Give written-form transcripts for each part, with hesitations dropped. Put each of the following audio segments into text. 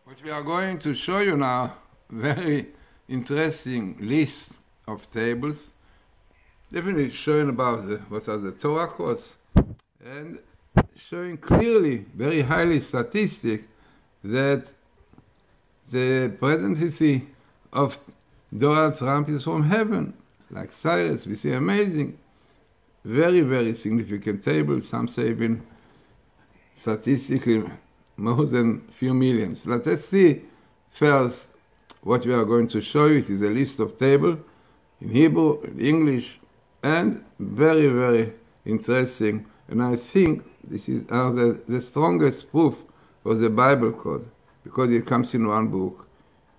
What we are going to show you now, very interesting list of tables, definitely showing about what are the Torah codes, and showing clearly, very highly statistic, that the presidency of Donald Trump is from heaven. Like Cyrus, we see amazing, very, very significant tables, some say even statistically more than few millions. Let's see first what we are going to show you. It is a list of tables in Hebrew, in English, and very, very interesting. And I think this is the strongest proof for the Bible code, because it comes in one book.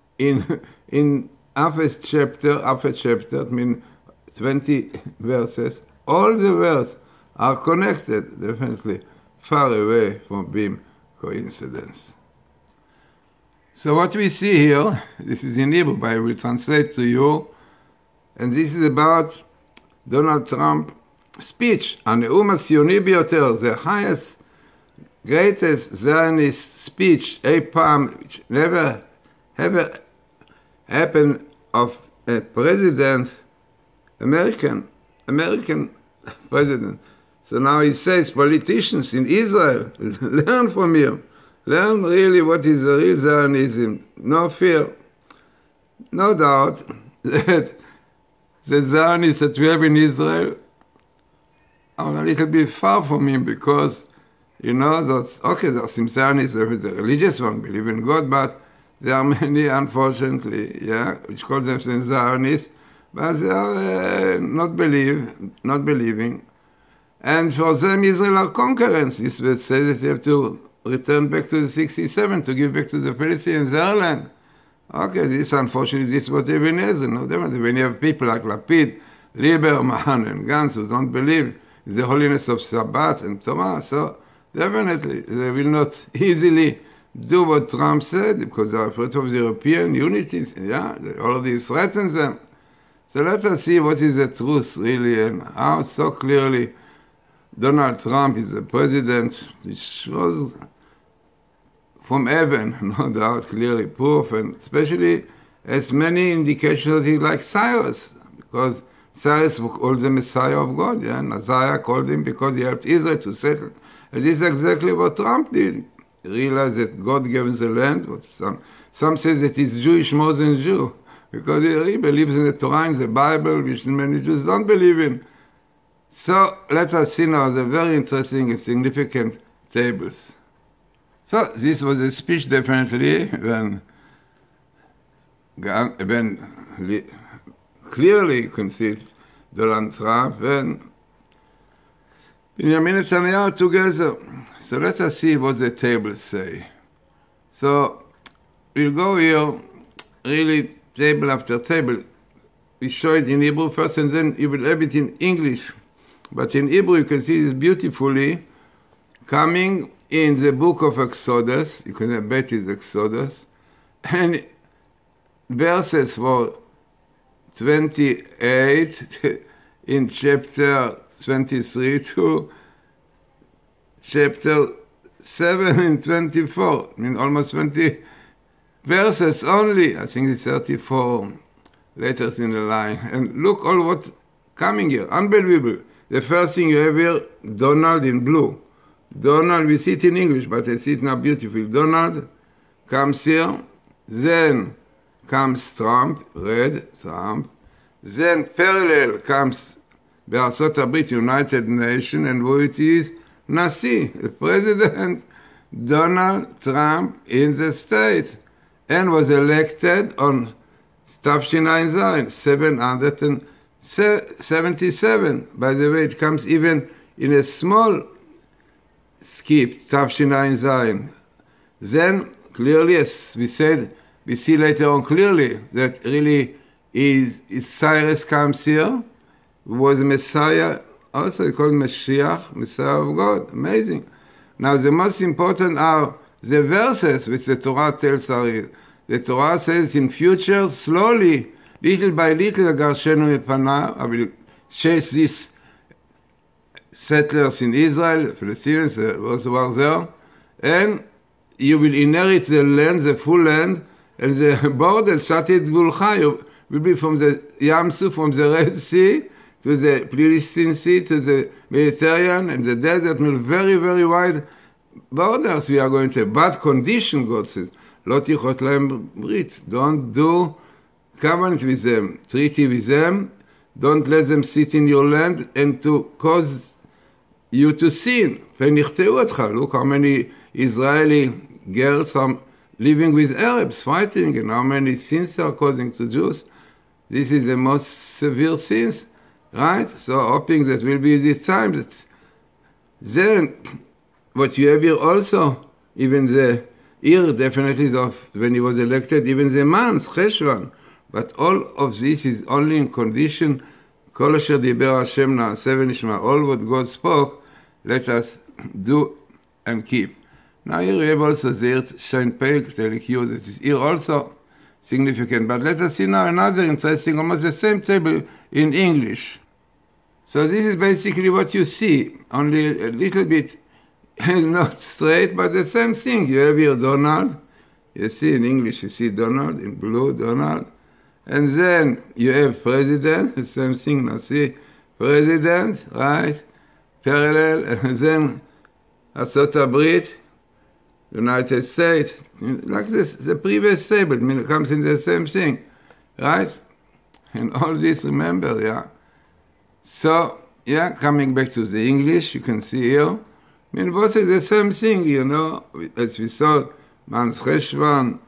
In half a chapter, it means 20 verses, all the verses are connected, definitely far away from being coincidence. So what we see here, this is in Hebrew, but I will translate to you, and this is about Donald Trump's speech, הנאום הציוני ביותר, the highest, greatest Zionist speech אי פעם, which never ever happened of a president, American president. So now he says, politicians in Israel, learn from him. Learn really what is the real Zionism. No fear. No doubt that the Zionists that we have in Israel are a little bit far from him, because, you know, that, okay, there are some Zionists, there is a religious one, believe in God, but there are many, unfortunately, which call themselves Zionists, but they are not believing. And for them, Israel are conquerors. This will say that they have to return back to the 67, to give back to the Palestinians their land. Okay, this, unfortunately, this is what even is. No, definitely, when you have people like Lapid, Lieberman, and Gantz who don't believe in the holiness of Sabbath and Torah, so definitely, they will not easily do what Trump said, because they are afraid of the European unity. All of this threatens them. So let us see what is the truth, really, and how so clearly Donald Trump is the president, which was from heaven, no doubt, clearly proof, and especially as many indications that he like Cyrus, because Cyrus called the Messiah of God, Isaiah called him because he helped Israel to settle. And this is exactly what Trump did. He realized that God gave him the land, but some say that he's Jewish more than Jew, because he really believes in the Torah, in the Bible, which many Jews don't believe in. So let us see now the very interesting and significant tables. So this was a speech, definitely, when clearly you can see Donald Trump and Benjamin Netanyahu together. So let us see what the tables say. So we'll go here, really table after table. We show it in Hebrew first, and then you will have it in English. But in Hebrew, you can see this beautifully coming in the book of Exodus. You can bet it's Exodus. And verses for 28 in chapter 23 to chapter 7 and 24. I mean, almost 20 verses only. I think it's 34 letters in the line. And look all what coming here. Unbelievable. The first thing you have here, Donald in blue. Donald, we see it in English, but I see it now beautifully. Donald comes here, then comes Trump, red, Trump. Then parallel comes Be'arzot Habrit, United Nations, and who it is? Nasi, the president, Donald Trump in the States, and was elected on Tafshin Zayin, 777. By the way, it comes even in a small skip, Tafshin Zayin. Then, clearly, as we said, we see later on clearly that really is Cyrus comes here, who was a Messiah, also called Mashiach, Messiah of God. Amazing. Now, the most important are the verses which the Torah tells us. The Torah says in future, slowly, little by little, Agarshenu Mepanav, I will chase these settlers in Israel, Palestinians, those who are there, and you will inherit the land, the full land, and the borders, Shatit Gulcha, will be from the Yam Suf, from the Red Sea, to the Palestine Sea, to the Mediterranean, and the desert, will very, very wide borders we are going to have. Bad condition, God says. Lo tichot lahem brit. Don't do covenant with them, treaty with them. Don't let them sit in your land and to cause you to sin. Look how many Israeli girls are living with Arabs, fighting, and how many sins are causing to Jews. This is the most severe sins, right? So hoping that will be this time. That then, what you have here also, even the year definitely of when he was elected, even the month, Cheshvan. But all of this is only in condition, Kol asher diber Hashem na'aseh v'nishma, all what God spoke, let us do and keep. Now here we have also the Shein Peik, Telik Yud, that is here also significant. But let us see now another interesting, almost the same table in English. So this is basically what you see, only a little bit not straight, but the same thing. You have here Donald. You see in English, you see Donald, in blue, Donald. And then you have President, the same thing, Nasi, President, right? Parallel, and then Artzot Habrit, United States, like this, the previous table, it comes in the same thing, right? And all this, remember, yeah. So, yeah, coming back to the English, you can see here, both is the same thing, you know, as we saw, Mans Cheshvan,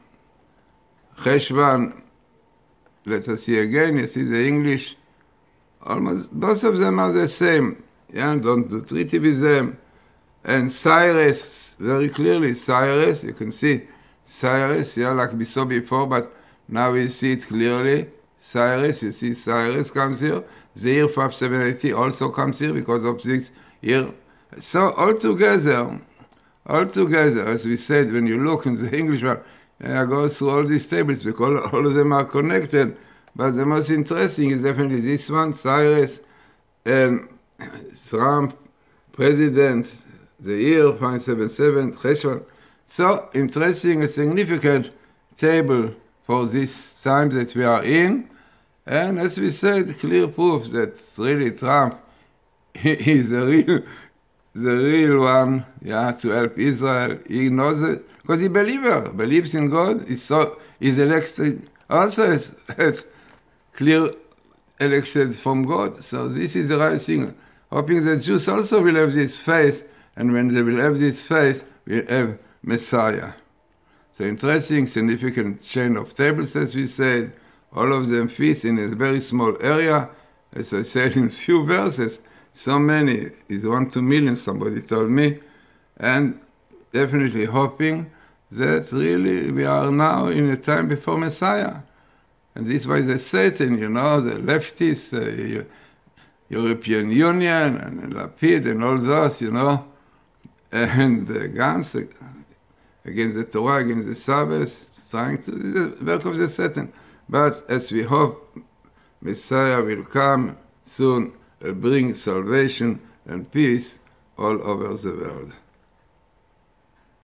let us see again, you see the English, almost, both of them are the same, yeah, don't do treaty with them. And Cyrus, very clearly, Cyrus, you can see Cyrus, yeah, like we saw before, but now we see it clearly. Cyrus, you see Cyrus comes here. The year 5780 also comes here because of this year. So altogether, as we said, when you look in the English one, I go through all these tables because all of them are connected. But the most interesting is definitely this one, Cyrus, and Trump, President, the year 577, Cheshvan. So interesting, a significant table for this time that we are in. And as we said, clear proof that really Trump is the real one, yeah, to help Israel. He knows it because he believes in God. He's elected also as clear elected from God. So this is the right thing. Hoping that Jews also will have this faith, and when they will have this faith, we'll have Messiah. So interesting, significant chain of tables, as we said. All of them fit in a very small area. As I said in few verses, so many, is 1 to million, somebody told me. And definitely hoping that really we are now in a time before Messiah. And this was the Satan, you know, the leftists, European Union, and Lapid, and all those, you know, and the guns against the Torah, against the Sabbath, trying to do the work of the Satan. But as we hope, Messiah will come soon and bring salvation and peace all over the world.